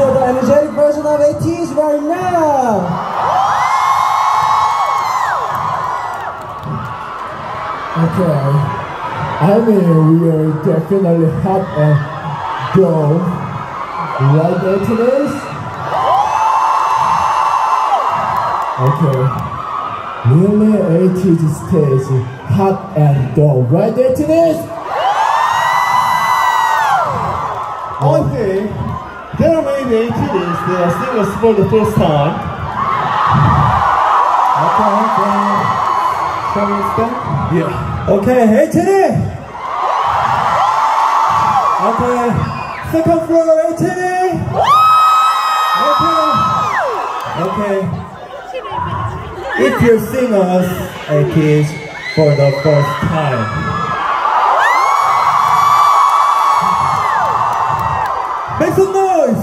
for the energetic version of ATEEZ right now. Okay, I mean we are definitely hot and dull. Right there to this? Okay, really ATEEZ stage hot and dull. Right there to this? I think there may be ATEEZ that are singers for the first time. Okay. Shall we start? Yeah. Okay, ATEEZ! Okay, second floor ATEEZ! Okay. If you sing us ATEEZ for the first time, make some noise!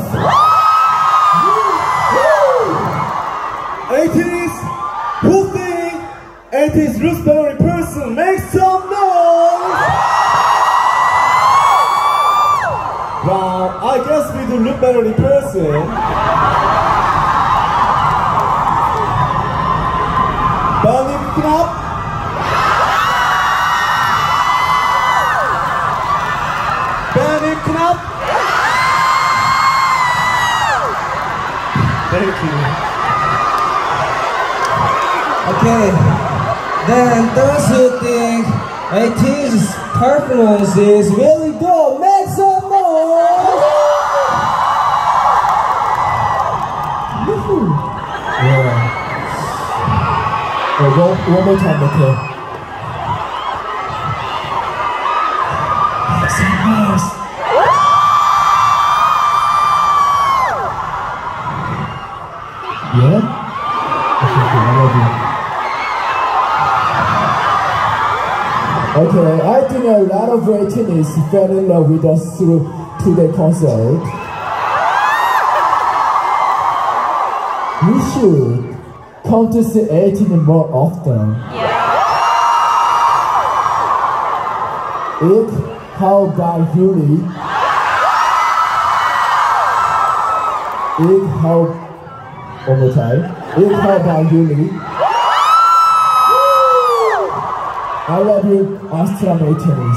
ATEEZ, who sing ATEEZ Raspberry person, make some noise! Well, I guess we do Raspberry person. Burning knop. Burning knop. Thank you. Okay, then those who think ATEEZ's performance is really good, make some noise! Woohoo! Yeah. Oh, one more time, okay. Make some noise. Yeah? Okay, I love you. Okay, I think a lot of ATEEZ fell in love with us through today's concert. We should come to see ATEEZ more often. It how about Yuli? It how one more time. It how about Yuli? I love you, AMSTERDAM ATEEZ.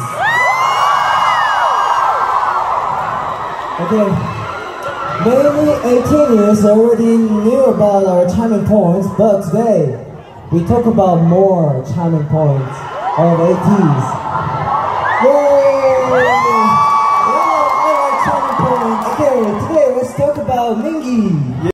Okay, maybe ATEEZ already knew about our charming points, but today we talk about more charming points of ATEEZ. Yay! Yeah, I like charming points. Okay, today let's talk about Mingi.